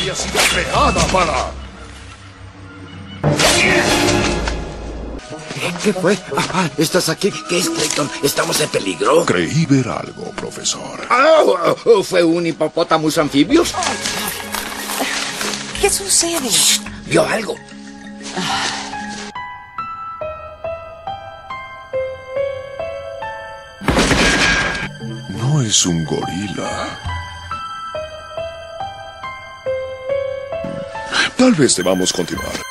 había sido creada para... ¿Qué fue? ¿Estás aquí? ¿Qué es, Clayton? ¿Estamos en peligro? Creí ver algo, profesor. ¿Fue un hipopótamus anfibio? ¿Qué sucede? ¿Vio algo? No es un gorila. Tal vez debamos continuar.